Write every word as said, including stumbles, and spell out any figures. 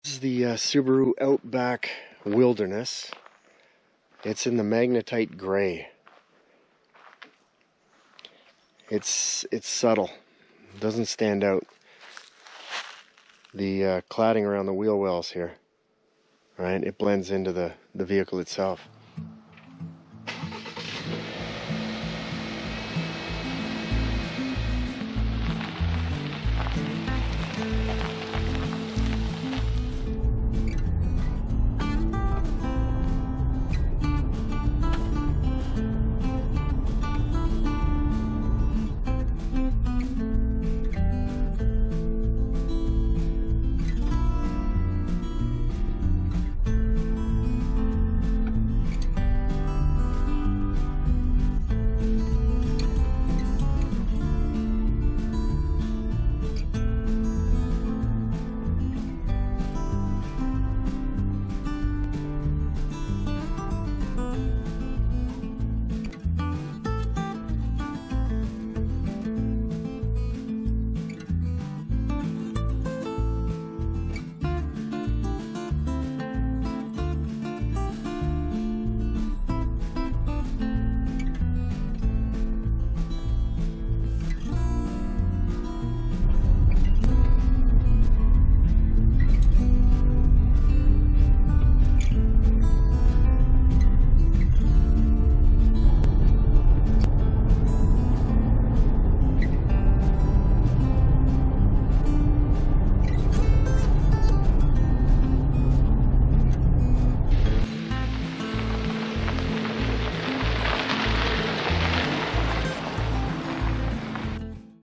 This is the uh, Subaru Outback Wilderness. It's in the magnetite gray. It's it's subtle, doesn't stand out. The uh, cladding around the wheel wells here, right? It blends into the the vehicle itself.